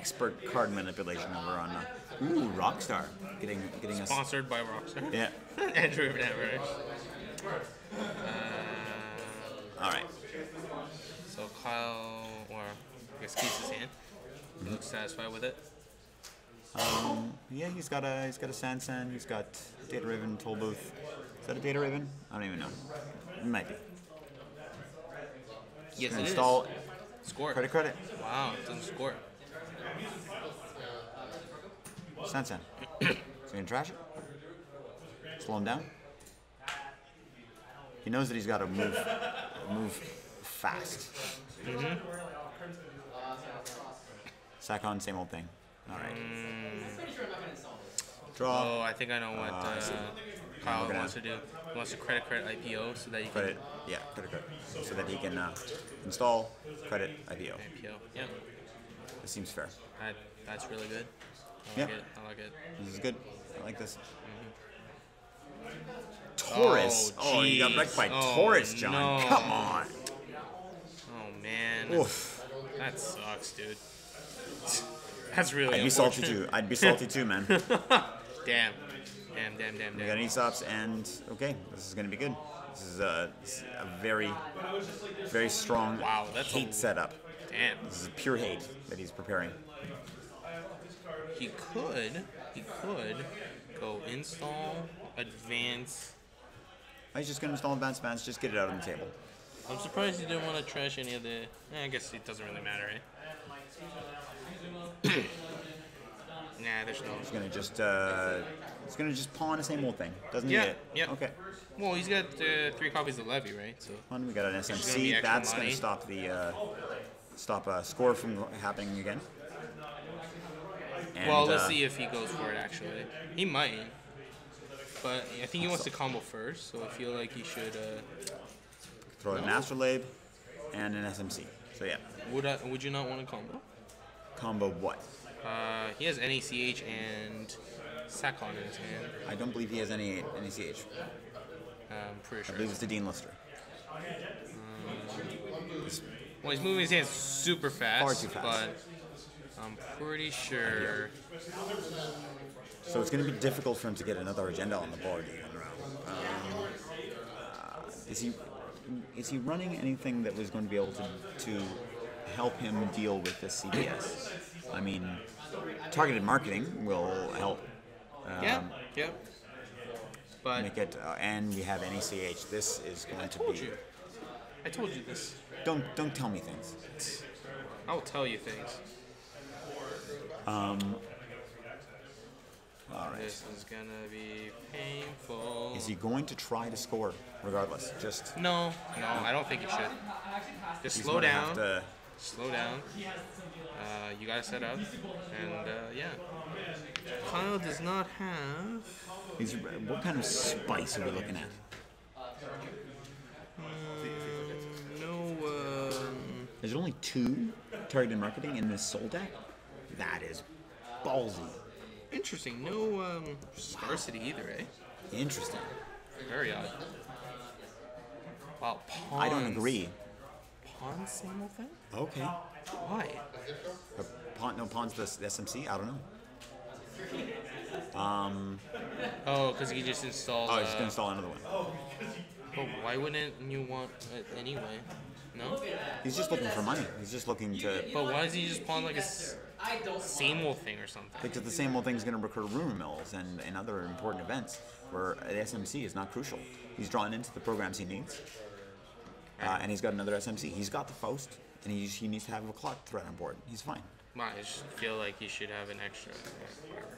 expert card manipulation over on ooh, Rockstar getting us Sponsored by Rockstar. yeah. Andrew Average. All right. So Kyle, or I guess keeps his hand. Looks satisfied with it. Yeah, he's got a Sansan. He's got Data Raven, Toll Booth. Is that a Data Raven? I don't even know. It might be. Yes, it Install is. Score. credit. Wow, it doesn't score. Sansan. Is he gonna trash it? Slow him down. He knows that he's got to move fast. Sack on, same old thing. All right. Draw. Oh, I think I know what Kyle wants to do. He wants to credit IPO so that you Credit. Yeah, credit. So that he can install credit IPO. can IPO. Yeah, This seems fair. that's really good. I Yeah. like it. I like it. This is good. I like this. Taurus. Oh, you got wrecked by Taurus, John. No. Come on. Oh man, Oof. that sucks, dude. That's really. I'd be salty unfortunate. too. I'd be salty too, man. Damn. We got ESOPs, and okay, this is gonna be good. This is a very, very strong Wow, that's hate setup. Damn. This is pure hate that he's preparing. He could go install, advance. He's just gonna install advanced advance, just get it out on the table. I'm surprised he didn't want to trash any of the. I guess it doesn't really matter, eh? Nah, there's no. He's gonna just pawn the same old thing. Doesn't need Yeah, it. yeah. Okay. Well, he's got 3 copies of Levy, right? So. One, we got an gonna be SMC. extra That's money. gonna stop the score from happening again. And, Well, let's see if he goes for it. Actually, he might. But I think he wants to combo first, so I feel like he should. Throw an Astrolabe and an SMC. So yeah. Would you not want to combo? Combo what? He has NACH and Sakon in his hand. I don't believe he has any CH. I'm pretty I sure. believe it's the Dean Lister. Well, he's moving his hands super fast, Far too fast. but I'm pretty sure. So it's going to be difficult for him to get another agenda on the board. Is he running anything that was going to be able to help him deal with this CBS? I mean, targeted marketing will help. Yeah. But Make it, and we have NACH. This is going to be. I told you this. Don't tell me things. I'll tell you things. All right. This is gonna be painful. Is he going to try to score regardless? Just No, I don't think he should. Just he's slow gonna down. have to- Slow down. You gotta set up, and yeah. Kyle does not have. what kind of spice are we looking at? No. There's only 2 targeted marketing in this soul deck. That is ballsy. Interesting. No scarcity either, eh? Interesting. Very odd. Wow. Pawns. I don't agree. Pawns, same old thing. Okay. Why? Pawns the SMC? I don't know. Oh, because he just installed. Oh, he's just gonna install another one. But why wouldn't you want it anyway? No. He's just looking for money. He's just looking to. But why does he just pawn like a same old thing or something? Because the same old thing is going to recur rumor mills and other important events where an SMC is not crucial. He's drawn into the programs he needs, and he's got another SMC. He's got the Faust, and he needs to have a clock threat on board. He's fine. Well, I just feel like he should have an extra. Whatever.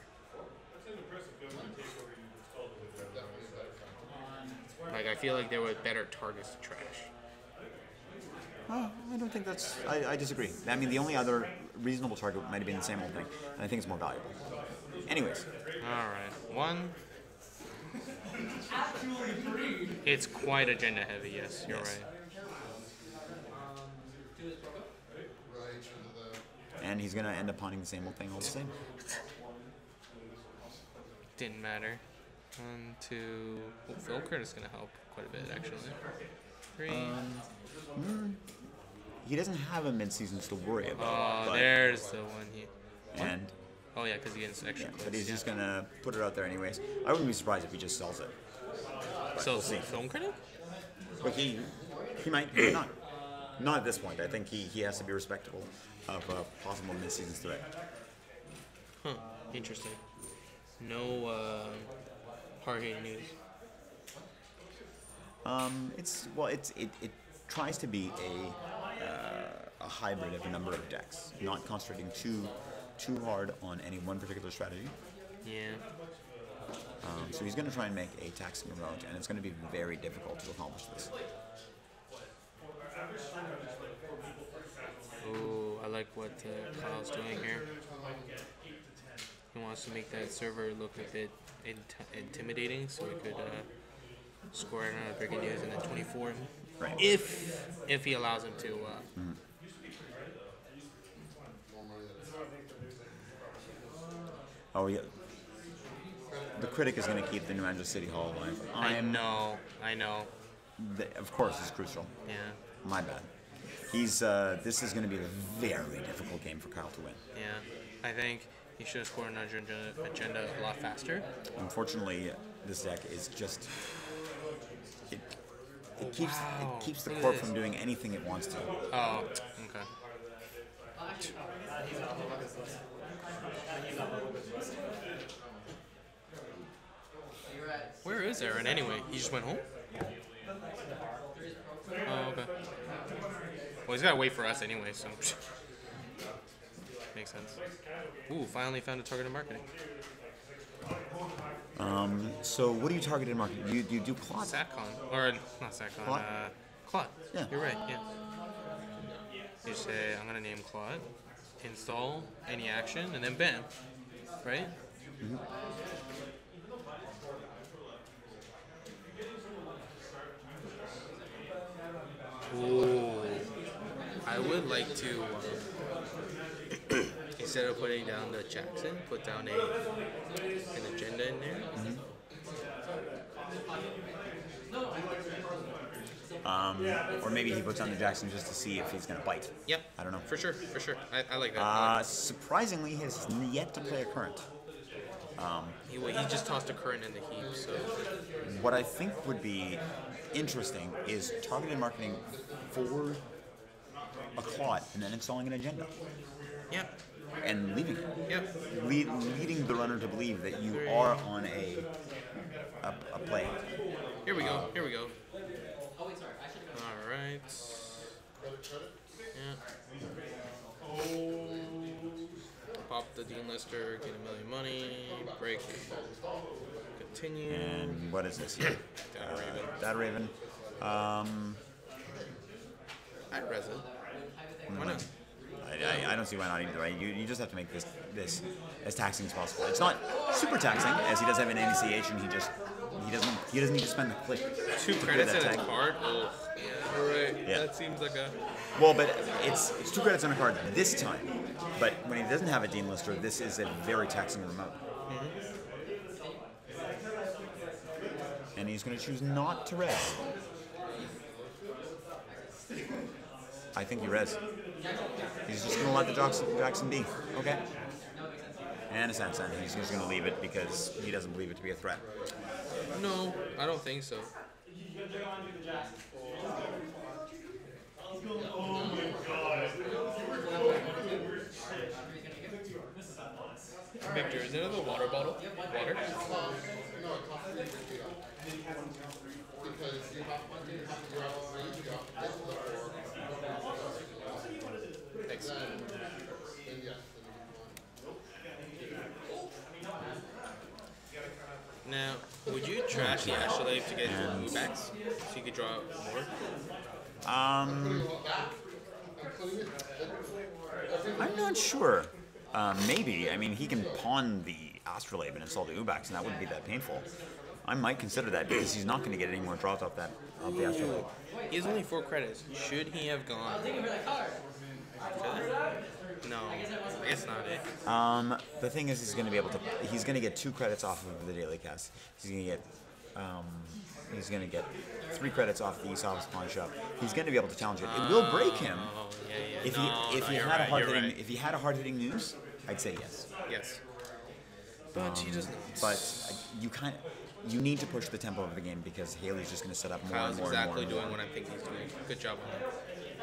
Like I feel like there were better targets to trash. Oh, I don't think that's. I disagree. I mean, the only other reasonable target might have been the same old thing, and I think it's more valuable. Anyways, All right, 1. It's quite agenda heavy. Yes, you're Yes. right. and he's going to end up pawning the same old thing all the same. Didn't matter. 1, 2. Well, Filkert is gonna help quite a bit actually. 3. He doesn't have a mid-seasons to worry about. Oh, but there's the one. And Oh yeah, because he gets extra clicks. but he's just gonna put it out there anyways. I wouldn't be surprised if he just sells it. So we'll see. film critic? But he might, he might not. Not at this point. I think he has to be respectful of possible mid-season threat. Huh. Interesting. No hard-hitting news. It tries to be a hybrid of a number of decks, not concentrating too hard on any one particular strategy. Yeah. So he's going to try and make a taxing route, and it's going to be very difficult to accomplish this. Oh, I like what Kyle's doing here. He wants to make that server look a bit intimidating, so he could score it on a breaking news and then 24 him. Right. If he allows him to. Oh yeah. The critic is going to keep the New Angeles City Hall alive. I know. Of course, it's crucial. Yeah. My bad. This is going to be a very difficult game for Kyle to win. Yeah. I think he should have scored an agenda a lot faster. Unfortunately, this deck is just it keeps the Look at court this. from doing anything it wants to. Oh, okay. Where is Aaron anyway? He just went home? Oh, okay. Well, he's gotta wait for us anyway, so. Makes sense. Ooh, finally found a targeted marketing. So what do you target in marketing? Do you do Claude? SatCon. Or, not SatCon, Claude? Claude. Yeah. You're right, yeah. You say, I'm gonna name Claude, install, any action, and then bam. Right? Ooh. I would like to, instead of putting down the Jackson, put down an agenda in there. Or maybe he puts on the Jackson just to see if he's going to bite. Yep. I don't know. For sure. I like that. I like Surprisingly, he has yet to play a current. he just tossed a current in the heap, so. What I think would be interesting is targeted marketing for a Claude and then installing an agenda Yep. and leaving it. Yep. Leading the runner to believe that you are on a play. Here we go. Alright. Yeah. Pop the Dean Lister, get $1 million money, break, continue. And what is this here? Data Raven. Data Raven. I'd res it. Why not? I don't see why not either. Right? You just have to make this as taxing as possible. It's not super taxing, as he does have an NECH, and he doesn't need to spend the click. 2 to credits clear and that a tag. card? Oh, yeah, right. Yeah. That seems like a... Well, but it's 2 credits on a card this time. But when he doesn't have a Dean Lister, this is a very taxing remote. And he's going to choose not to res. I think he res. He's just going to let the Jackson be. Okay. And a Sansan. He's just going to leave it because he doesn't believe it to be a threat. No, I don't think so. Victor, is there another water bottle? Water? Thanks. Now, would you trash the Astrolabe to get blue backs so you could draw more? I'm not sure. Maybe. I mean, he can pawn the Astrolabe and install the Ubax, and that wouldn't be that painful. I might consider that because he's not going to get any more draws off the Astrolabe. He has only 4 credits. Should he have gone? No, I guess not it. The thing is, he's going to get 2 credits off of the daily cast. He's going to get 3 credits off the Aesop's pawn shop. He's going to be able to challenge it. It will break him. Oh, yeah. If he had a hard hitting news, I'd say yes. Yes. But she doesn't. But you need to push the tempo of the game because Haley's just going to set up more Kyle's and more exactly and more. doing what I think he's doing. Good job on that.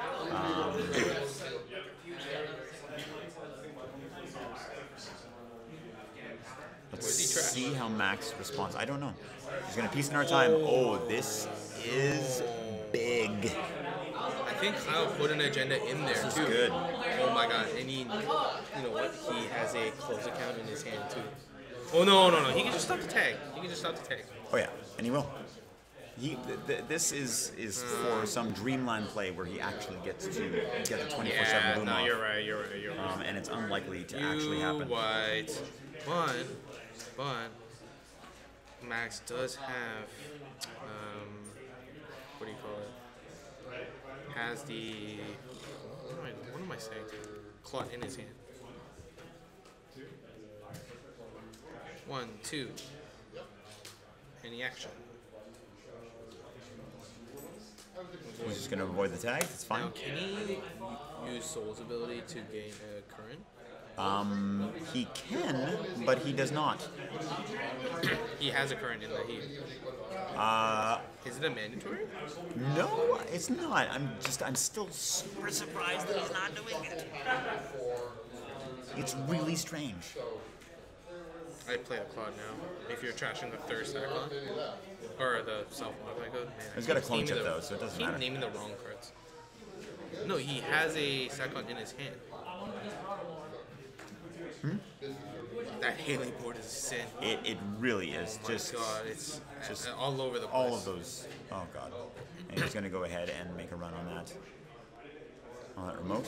Let's Where's he trash? see how Max responds. I don't know. He's going to piece in our time. Oh, this is big. I think Kyle put an agenda in there This too. is good. Oh my god. And he, you know what? He has a close account in his hand too. Oh no. He can just stop the tag. Oh yeah, and he will. This is for some dreamland play where he actually gets to get the 24/7 Yeah, boom no, off. you're right. And it's unlikely to actually happen. Right. But Max does have what do you call it? Has the what am I saying? Clot in his hand. 1, 2. Any action? He's just going to avoid the tag. It's fine. Now, can he use Soul's ability to gain a current? He can, but he does not. He has a current in the heat. Is it a mandatory? No, it's not. I'm still super surprised that he's not doing it. It's really strange. I'd play the Claude now. If you're trashing the third Sacon. Or the self-modify code. Man, He's got a clone chip though, so it doesn't matter. Keep naming the wrong cards. No, he has a Sacon in his hand. That Haley board is a sin. It really is. Oh my god, it's just all over the place. all of those. Oh god. And he's going to go ahead and make a run on that. On that remote.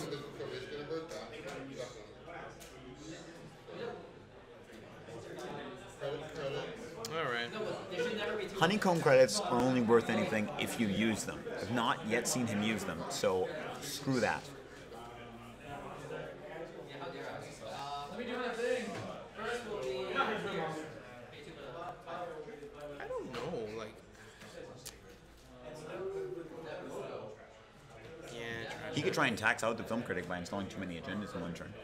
Alright. Honeycomb credits are only worth anything if you use them. I've not yet seen him use them, so screw that. I don't know, like. Yeah, He could try and tax out the film critic by installing too many agendas in one turn.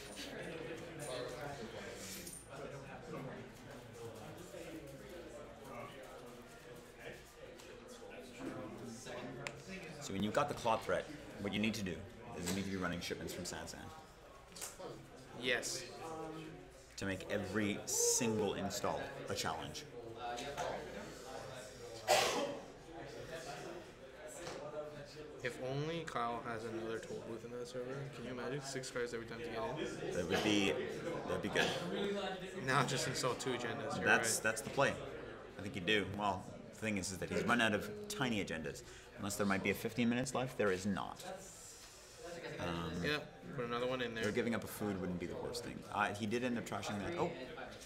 So when you've got the cloth threat, what you need to do is you need to be running shipments from Sansan Yes. to make every single install a challenge. If only Kyle has another toll booth in that server. Can you imagine 6 cards every time to get in? That'd be good. Now just install 2 agendas. You're That's right. the play. I think you do. Well, the thing is that he's run out of tiny agendas. Unless there might be a 15 minutes left, there is not. Yeah, put another one in They're there. giving up a food wouldn't be the worst thing. He did end up trashing that. Oh,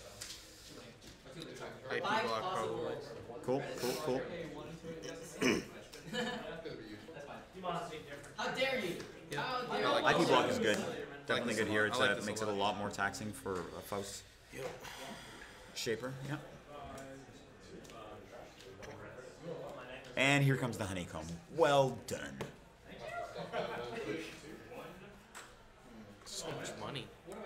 IP block probably. cool. How dare you? Yeah. I like IP block is good. Definitely this good a here. lot. I like It this a makes it a lot. lot more taxing for a Faust Yep. shaper. Yeah. And here comes the honeycomb. Well done. So much money.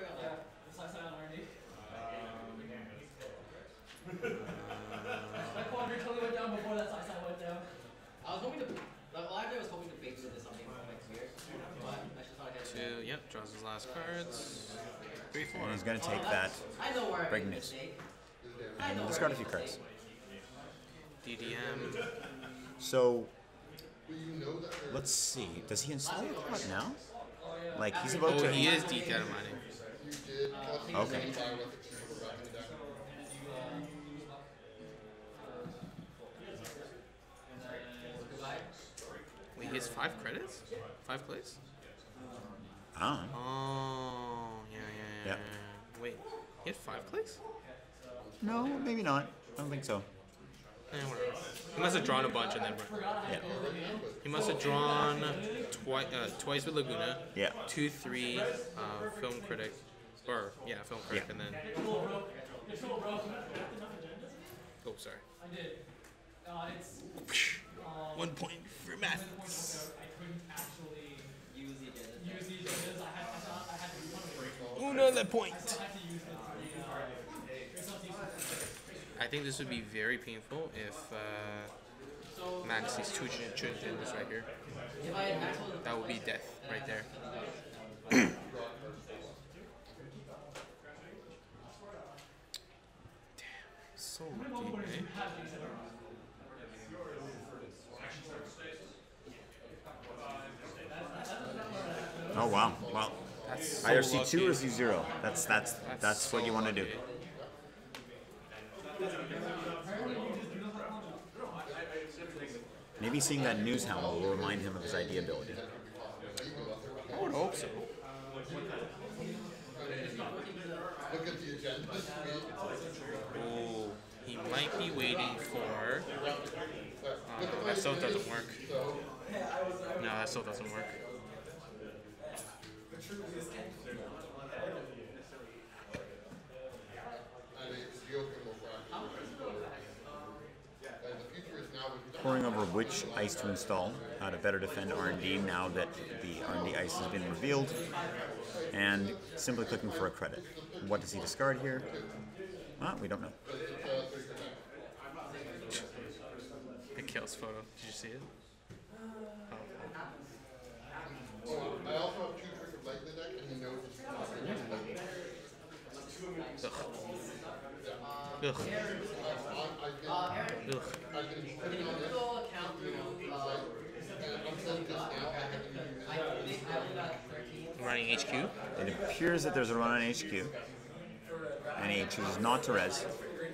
My quadrant totally went down before that side went down. I was hoping to. Well, I was hoping to bait this something for next year, but I just thought I'd get 2, yep, draws his last cards. 3, 4. And he's going to take that. I know where I Breaking made a news. mistake. And we'll discard a few cards. DDM. So, let's see. Does he install the card now? Like, he's about Oh, to... he is data mining. Okay. Wait, he has 5 credits? 5 plays? Ah. Oh, yeah. Yep. Wait, he had 5 plays? No, maybe not. I don't think so. Whatever. He must have drawn a bunch and then. Yeah. He must have drawn twice with Laguna. Yeah. 2, 3, film critic, or film critic, Yeah. and then. Oh, sorry. I did. It's 1 point for Max. I couldn't actually use the agendas. I had to do one. Oh Another point. I think this would be very painful if Max sees two Trinitans right here. That would be death right there. Damn, so lucky, eh? Oh wow. Well, That's so either C2 lucky. or C0. That's what so you want to do. lucky. Maybe seeing that news hound will remind him of his idea ability. I would hope so. Oh, he might be waiting for. That still doesn't work. No, that still doesn't work. Poring over which ice to install, how to better defend R&D now that the R&D ice has been revealed, and simply clicking for a credit. What does he discard here? Well, we don't know. It kills photo. Did you see it? I also have 2 Trick of Light in the deck, and he knows it's Ugh. Ugh. Ugh. Running HQ. It appears that there's a run on HQ, and he chooses not to res.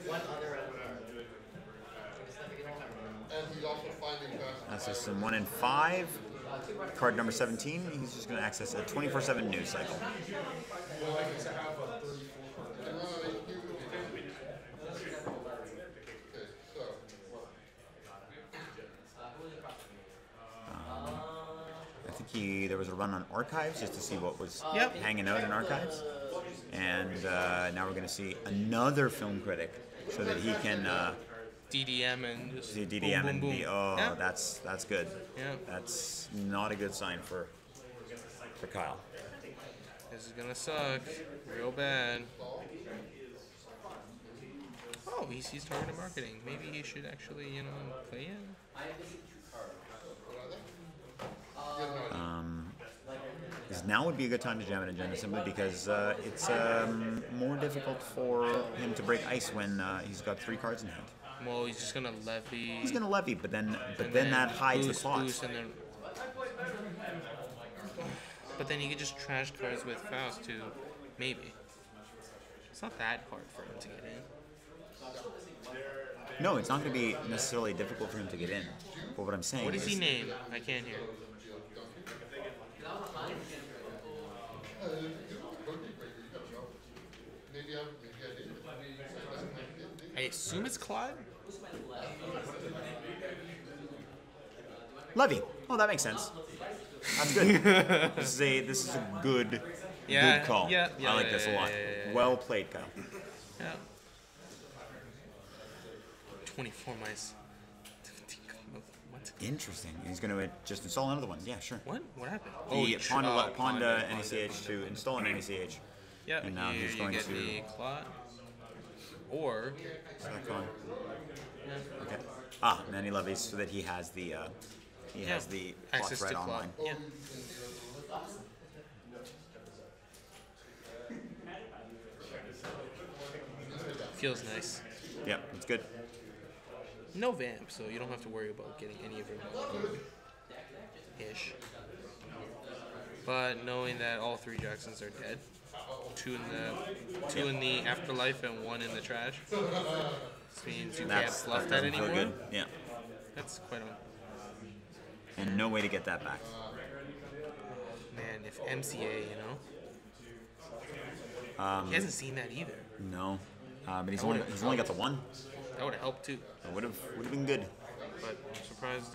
And he's also finding fast. That's system 1 and 5. Card number 17. He's just going to access a 24/7 news cycle. I think there was a run on archives just to see what was Yep. hanging out in archives, and now we're going to see another film critic so that he can DDM and just see DDM boom, and boom, be. boom. Oh, Yeah. that's good. Yeah. That's not a good sign for Kyle. This is gonna suck real bad. Oh, he sees targeted marketing. Maybe he should actually, play in. Because now would be a good time to jam an agenda simply because it's more difficult for him to break ice when he's got 3 cards in hand. Well, he's just gonna levy. He's gonna levy, but then and that hides boost, the clock. boost, and then. But then he could just trash cards with Faust too, maybe. It's not that hard for him to get in. No, it's not going to be necessarily difficult for him to get in. But what I'm saying What is he is named? I can't hear. I assume it's Claude. Levy. Oh, that makes sense. That's good. this is a good Yeah, call. yeah, I like this a lot. yeah. Well played, Kyle. Yeah. 24 mice. What? Interesting. He's going to just install another one. Yeah, sure. What? What happened? The Ponda Ponda. NECH to install an NECH. Yeah, And now here he's you going get to the clot. Or, Sack-on. yeah, Okay. Ah, and then he levies so that he has the access plot thread to clot. online. Yeah. Feels nice. Yeah, it's good. No vamp, so you don't have to worry about getting any of your ish. But knowing that all 3 Jacksons are dead, 2 in the afterlife and 1 in the trash, this means you can't fluff that doesn't feel anymore. good. Yeah. That's quite on. And no way to get that back. Man, if MCA, he hasn't seen that either. No. But he's only got the 1. That would have helped too. It would have been good. But I'm surprised.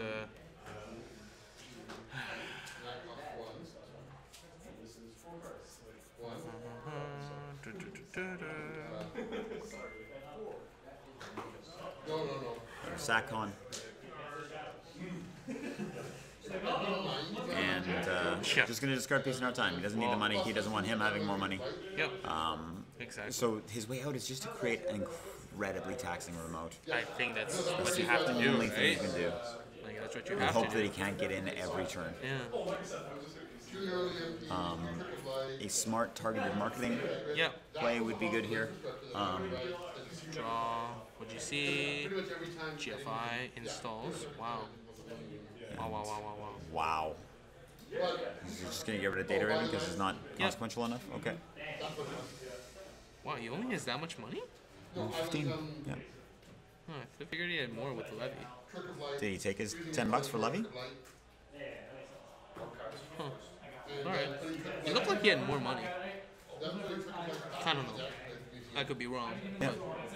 No. Sack-on. And Yeah. just going to discard piece in our time. He doesn't need the money. He doesn't want him having more money. Yep. Exactly. So his way out is just to create an incredibly taxing remote. I think that's That's what the you have to do, only thing he right? can do. Like, that's what you And have hope to that do. he can't get in every turn. Yeah. A smart targeted marketing Yep. play would be good here. Draw. What'd you see? GFI installs. Wow. Wow, wow, wow, wow, wow. Wow. He's just going to get rid of data ribbon because it's not consequential enough? Okay. Wow, he only has that much money? 15. Yeah. Huh, I figured he had more with the levy. Did he take his $10 for Levy? Huh. Alright. He looked like he had more money. I don't know. I could be wrong. Yeah.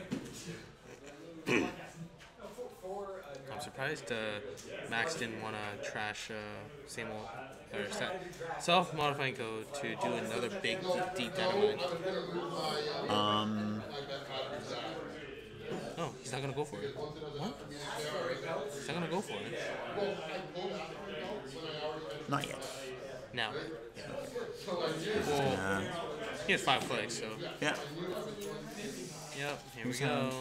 I'm surprised Max didn't want to trash same old or self-modifying code to do another big deep dynamite. No, he's not gonna go for it. What? He's not gonna go for it. Not yet. Now. Well, he has 5 clicks, so. Yeah. Yep, here we go.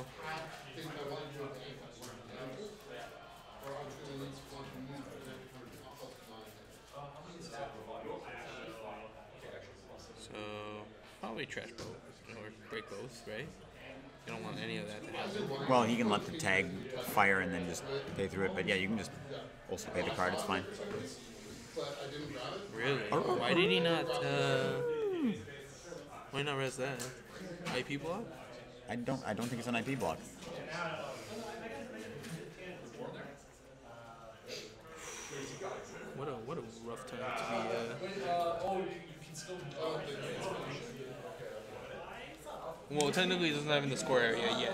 So, probably trash both, or break both, right? You don't want any of that to happen. Well, he can let the tag fire and then just pay through it. But yeah, you can just also pay the card. It's fine. Really? Why did he not, why not res that? IP block? I don't think it's an IP block. What a rough time to be, Well, technically he doesn't have in the score area yet.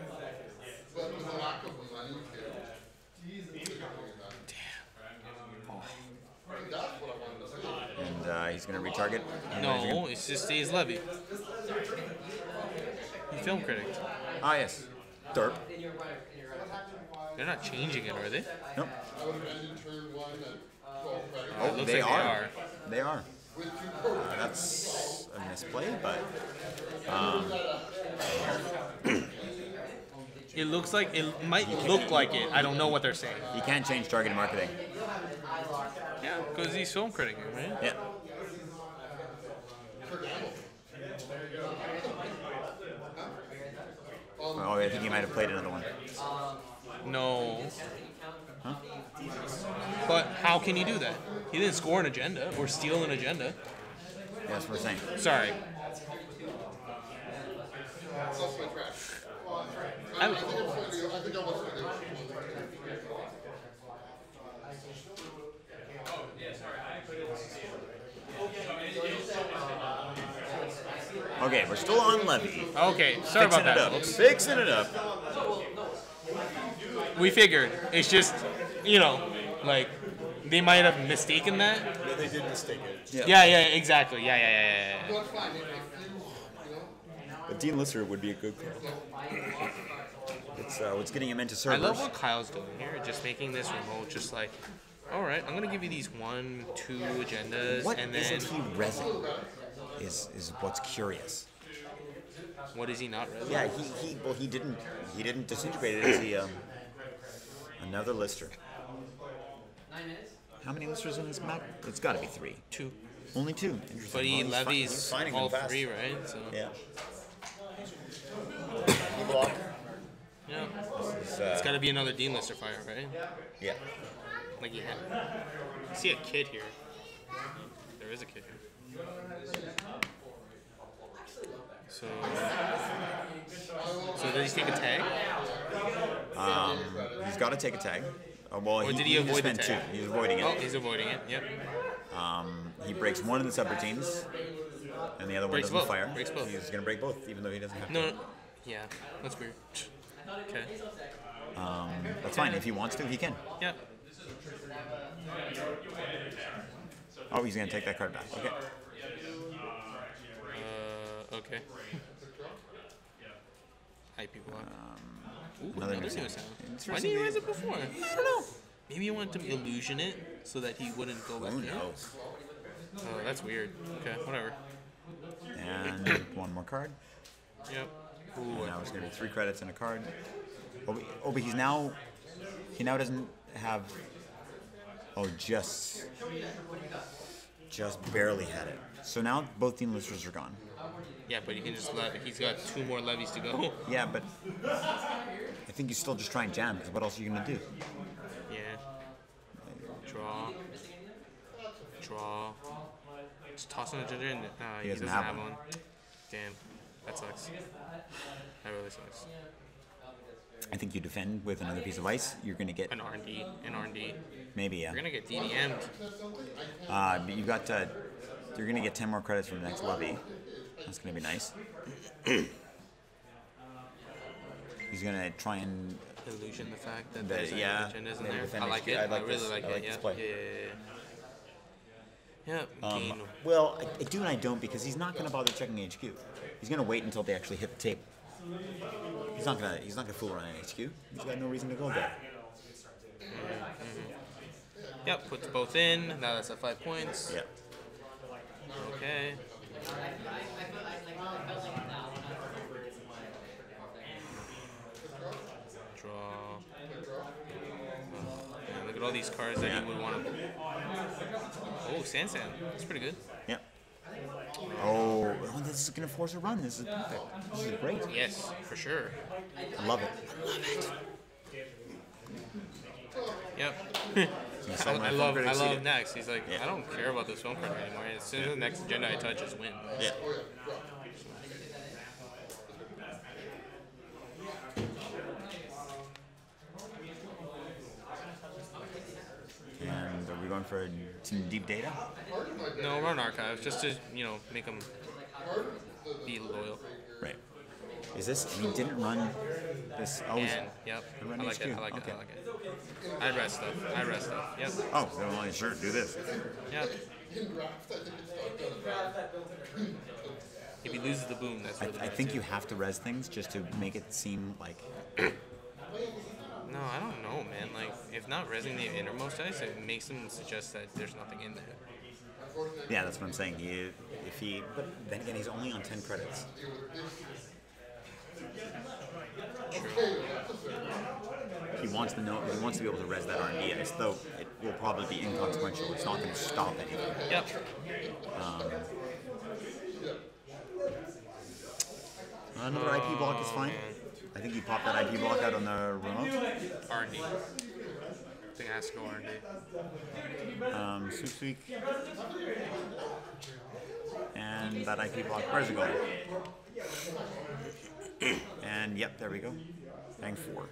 And he's going to retarget. No, it's just stays levy. He film critic. Ah, yes. Derp. They're not changing it, are they? Nope. It looks like they are. They are. That's a misplay, but It looks like it might look like it. I don't know what they're saying. you can't change targeted marketing. Yeah, because he's film critiquing, right? Yeah. Oh, I think he might have played another one. No. But how can he do that? He didn't score an agenda or steal an agenda. That's what we're saying. Sorry. Okay, we're still on Levy. Okay, sorry about Fixing it that. up. Folks. Fixing it up. We figured. It's just, like, they might have mistaken that. Yeah, they did mistake it. Yeah, exactly. Yeah. But Dean Lister would be a good call. It's what's getting him into I servers. love what Kyle's doing here, just making this remote just like, all right, I'm gonna give you these 1, 2 agendas, What and then isn't he resin? Is what's curious. what is he not resin? Yeah, he didn't disintegrate it. Is he another Lister? 9 minutes? How many Listers in this map? It's got to be 3. 2. Only 2. Interesting. But he Well, he's levies finding all them fast. 3, right? So Yeah. yeah, It's, it's gotta be another Dean Lister fire, right? yeah. Like he had. I see a kid here. There is a kid here. So does he take a tag? He's got to take a tag. Well, Or he, did he can just avoid the spend tag? 2. He's avoiding it. Oh, he's avoiding it. Yep. He breaks one of the subroutines, and the other one Breaks doesn't both. fire. Breaks both. He's gonna break both, even though he doesn't have to. No. Yeah, that's weird. Okay. That's fine. If he wants to, he can. Yeah. Oh, he's gonna take that card back. Okay. Okay. IP block. Ooh, Another another new new sound. sound. Why Interesting didn't you name. raise it before? I don't know. Maybe you wanted to illusion it so that he wouldn't go back Who in. knows? Oh, that's weird. Okay, whatever. And one more card. Yep. And Ooh, now it's going to be 3 credits and a card. Oh, but he now doesn't have. Oh, just barely had it. So now both Team Listers are gone. yeah, but you can just he's got 2 more levies to go. Yeah, but I think you still just try and jam, because what else are you going to do? Yeah. Draw. Draw. Just toss on a ginger and he doesn't have one. Damn. That sucks. That really sucks. I think you defend with another piece of ice. You're going to get An R&D. An R&D. maybe, yeah. You're gonna get DDM'd. But you got you're going to get 10 more credits from the next levy. That's going to be nice. He's going to try and Illusion the fact that The- there's yeah, an agenda isn't maybe there. defend I like HQ. it. I like I really this. like I it. like Yeah. this play. Yeah. Gain. Well, I do and I don't, because he's not going to bother checking HQ. He's going to wait until they actually hit the table. He's not gonna fool around in HQ. He's got no reason to go there. Yep. Puts both in. Now that's at 5 points. Yeah. Okay. Draw. Man, look at all these cards that you would want to. Oh, Sansan. That's pretty good. Yeah. Oh, this is gonna force a run. This is perfect. This is great. Yes, for sure. I love it. Yep. Gonna sell my I phone love critics I love seat. next. He's like, Yeah. I don't care about this film card anymore. As soon as the next agenda I touch is win. Yeah. And are we going for some deep data? No, run archive just to make them be loyal. Right. Is this? And he didn't run this. Oh, And yep, I run I like it. HQ. I like it. Okay. I like it. I rest stuff. Yep. Oh, well, sure, do this. Yep. If he loses the boom, that's really I bad think too. you have to res things just to make it seem like. No, I don't know, man. Like, if not resing the innermost dice, it makes them suggest that there's nothing in there. Yeah, that's what I'm saying. But then again, he's only on 10 credits. He wants to be able to res that R&D ice, though it will probably be inconsequential. It's not going to stop anything. Yep. Another IP block is fine. I think he popped that IP block out on the remote. R&D. I think it has to go R&D. Susik. And that IP block, where's it going? And yep, there we go. Bang 4.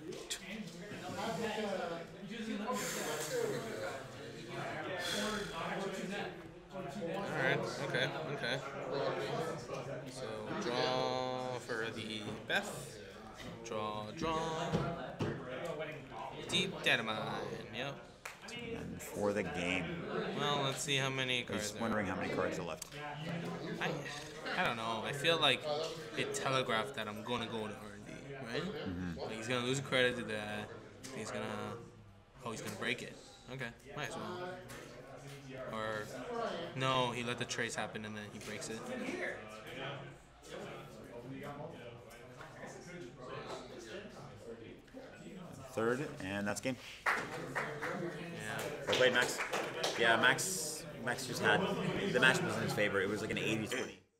Alright, okay. So, draw for the Beth. Draw. Deep Data Mine, yep. And for the game. Well, let's see how many I was cards just there wondering how many cards are left. I don't know. I feel like it telegraphed that I'm going to go to R&D, right? Like he's going to lose a credit to that. He's going to break it. Okay, might as well. Or, no, he let the trace happen and then he breaks it. Third, and that's game. Yeah. I played Max. Yeah, Max just had the match was in his favor. It was like an 80-20.